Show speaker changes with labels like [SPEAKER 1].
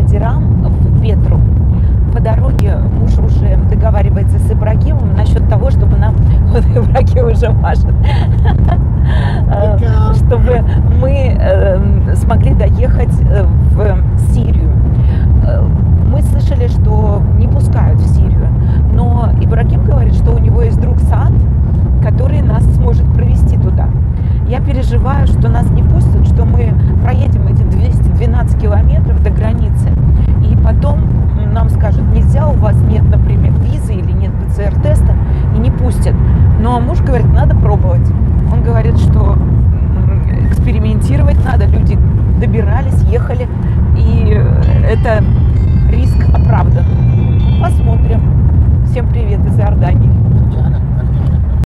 [SPEAKER 1] ордерам в Петру. По дороге муж уже договаривается с Ибрагимом насчет того, чтобы нам, вот Ибрагим уже машет, чтобы мы смогли доехать в Сирию. Мы слышали, что не пускают в Сирию, но Ибрагим говорит, что у него есть друг Саад, который нас сможет провести туда. Я переживаю, что нас не пустят, что мы проедем эти 212 километров до границы, и потом нам скажут: нельзя, у вас нет, например, визы или нет ПЦР-теста, и не пустят. Но муж говорит, надо пробовать. Он говорит, что экспериментировать надо, люди добирались, ехали, и это